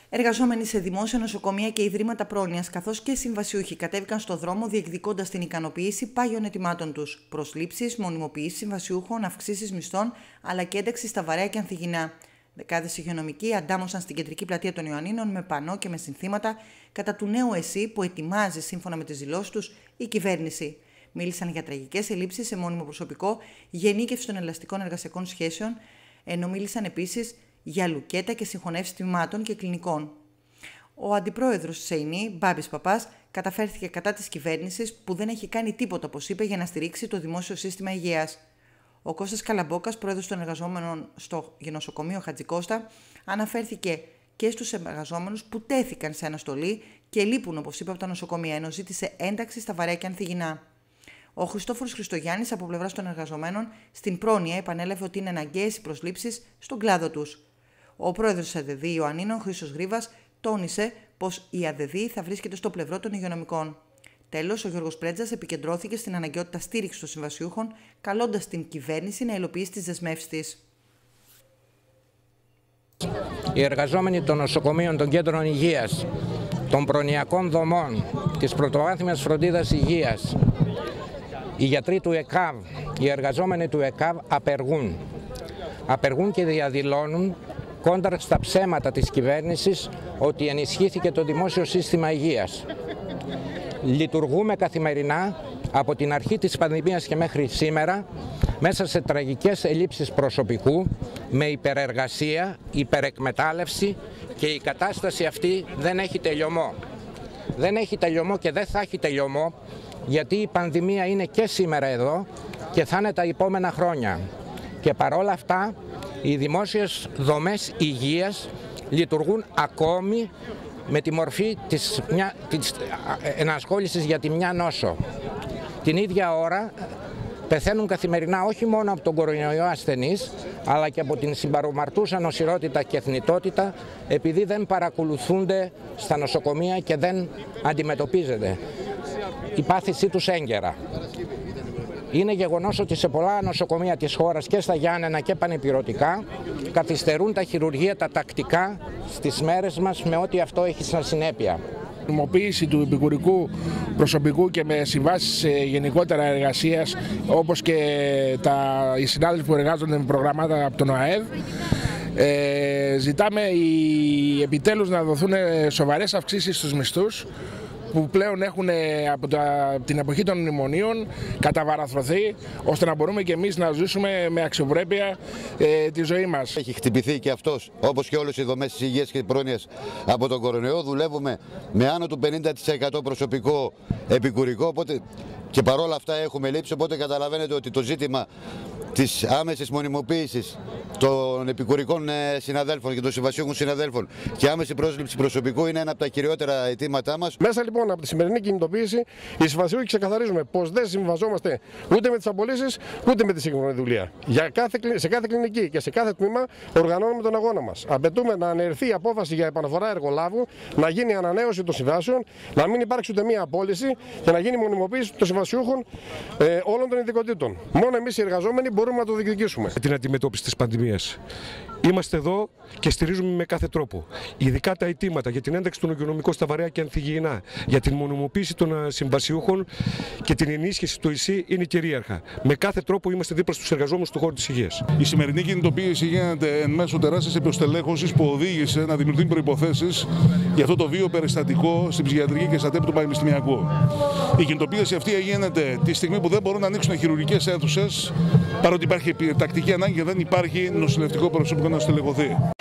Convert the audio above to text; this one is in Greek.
Εργαζόμενοι σε δημόσια νοσοκομεία και ιδρύματα πρόνοιας, καθώς και συμβασιούχοι, κατέβηκαν στο δρόμο διεκδικώντας την ικανοποίηση πάγιων αιτημάτων τους. Προσλήψεις, μονιμοποιήσεις συμβασιούχων, αυξήσεις μισθών, αλλά και ένταξη στα βαρέα και ανθυγινά. Δεκάδες υγειονομικοί αντάμωσαν στην κεντρική πλατεία των Ιωαννίνων με πανό και με συνθήματα κατά του νέου ΕΣΥ που ετοιμάζει, σύμφωνα με τις δηλώσεις τους, η κυβέρνηση. Μίλησαν για τραγικές ελλείψεις σε μόνιμο προσωπικό, γενίκευση των ελαστικών εργασιακών σχέσεων, ενώ μίλησαν επίσης για λουκέτα και συγχωνεύσεις τμήματων και κλινικών. Ο αντιπρόεδρος της ΕΙΝΗ, Μπάμπης Παπάς, καταφέρθηκε κατά της κυβέρνησης που δεν έχει κάνει τίποτα, όπως είπε, για να στηρίξει το δημόσιο σύστημα υγείας. Ο Κώστας Καλαμπόκας, πρόεδρος των εργαζόμενων στο νοσοκομείο Χατζικώστα, αναφέρθηκε και στους εργαζόμενους που τέθηκαν σε αναστολή και λείπουν, όπως είπε, από τα νοσοκομεία, ενώ ζήτησε ένταξη στα βαρέα και ανθυγινά. Ο Χριστόφορος Χριστογιάννης, από πλευράς των εργαζομένων στην πρόνοια, επανέλαβε ότι είναι αναγκαίες οι προσλήψεις στον κλάδο τους. Ο πρόεδρος της ΑΔΔ Ιωαννίνων, Χρήστος Γρήβας, τόνισε πως η ΑΔΔ θα βρίσκεται στο πλευρό των υγειονομικών. Τέλος, ο Γιώργος Πρέτζας επικεντρώθηκε στην αναγκαιότητα στήριξης των συμβασιούχων, καλώντας την κυβέρνηση να υλοποιήσει τις δεσμεύσεις της. Οι εργαζόμενοι των νοσοκομείων, των κέντρων υγείας, των προνοιακών δομών, της πρωτοβάθμιας φροντίδας υγείας, οι γιατροί του ΕΚΑΒ, οι εργαζόμενοι του ΕΚΑΒ απεργούν. Απεργούν και διαδηλώνουν κόντρα στα ψέματα της κυβέρνησης ότι ενισχύθηκε το δημόσιο σύστημα υγείας. Λειτουργούμε καθημερινά από την αρχή της πανδημίας και μέχρι σήμερα μέσα σε τραγικές ελλείψεις προσωπικού, με υπερεργασία, υπερεκμετάλλευση, και η κατάσταση αυτή δεν έχει τελειωμό. Δεν έχει τελειωμό και δεν θα έχει τελειωμό, γιατί η πανδημία είναι και σήμερα εδώ και θα είναι τα επόμενα χρόνια. Και παρόλα αυτά οι δημόσιες δομές υγείας λειτουργούν ακόμη με τη μορφή της ενασχόλησης για τη μια νόσο. Την ίδια ώρα πεθαίνουν καθημερινά όχι μόνο από τον κορονοϊό ασθενείς, αλλά και από την συμπαρομαρτούσα νοσηρότητα και θνητότητα, επειδή δεν παρακολουθούνται στα νοσοκομεία και δεν αντιμετωπίζεται η πάθησή τους έγκαιρα. Είναι γεγονός ότι σε πολλά νοσοκομεία της χώρας και στα Γιάννενα και πανεπυρωτικά καθυστερούν τα χειρουργεία τα τακτικά στις μέρες μας, με ό,τι αυτό έχει σαν συνέπεια. Η νομοποίηση του επικουρικού προσωπικού και με συμβάσεις γενικότερα εργασίας, όπως και οι συνάδελφοι που εργάζονται με προγραμμάτα από τον ΟΑΕΔ, ζητάμε επιτέλους να δοθούν σοβαρές αυξήσεις στους μισθούς, που πλέον έχουν από την εποχή των μνημονίων καταβαραθρωθεί, ώστε να μπορούμε και εμείς να ζήσουμε με αξιοπρέπεια τη ζωή μας. Έχει χτυπηθεί και αυτός, όπως και όλες οι δομές της υγείας και πρόνοιας, από τον κορονοϊό. Δουλεύουμε με άνω του 50% προσωπικό επικουρικό, οπότε, και παρόλα αυτά έχουμε λείψει, οπότε καταλαβαίνετε ότι το ζήτημα της άμεσης μονιμοποίησης των επικουρικών συναδέλφων και των συμβασιούχων συναδέλφων και άμεση πρόσληψη προσωπικού είναι ένα από τα κυριότερα αιτήματά μας. Μέσα λοιπόν από τη σημερινή κινητοποίηση, οι συμβασιούχοι ξεκαθαρίζουμε πως δεν συμβαζόμαστε ούτε με τις απολύσεις ούτε με τη σύγχρονη δουλεία. Σε κάθε κλινική και σε κάθε τμήμα οργανώνουμε τον αγώνα μας. Απαιτούμε να αναιρεθεί η απόφαση για επαναφορά εργολάβου, να γίνει ανανέωση των συμβάσεων, να μην υπάρξει ούτε μία απόλυση και να γίνει μονιμοποίηση των συμβασιούχων όλων των ειδικοτήτων. Μόνο εμείς οι εργαζόμενοι μπορούμε να το διεκδικήσουμε. Την αντιμετώπιση της πανδημίας. Είμαστε εδώ και στηρίζουμε με κάθε τρόπο. Ειδικά τα αιτήματα για την ένταξη των υγειονομικών στα βαρέα και ανθυγιεινά, για την μονιμοποίηση των συμβασιούχων και την ενίσχυση του ΙΣΥ είναι κυρίαρχα. Με κάθε τρόπο είμαστε δίπλα στους εργαζόμενους του χώρου της υγείας. Η σημερινή κινητοποίηση γίνεται εν μέσω τεράστιας επιοστελέχωσης που οδήγησε να δημιουργηθούν προϋποθέσεις για αυτό το βίο περιστατικό στην ψυχιατρική και στα ΤΕΠ του Πανεπιστημιακού. Η κινητοποίηση αυτή γίνεται τη στιγμή που δεν μπορούν να ανοίξουν χειρουργικές αίθουσες, παρότι υπάρχει τακτική ανάγκη και δεν υπάρχει νοσηλευτικό προσωπικό να στελεχωθεί.